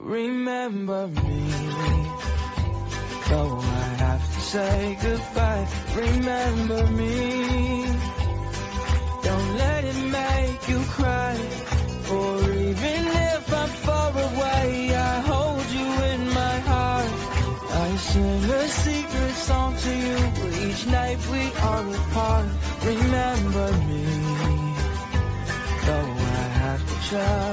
remember me. Though I have to say goodbye, remember me. Don't let it make you cry, or even if I'm far away, I hold you in my heart. I sing a secret song to you each night we are apart. Remember me, though I have to try.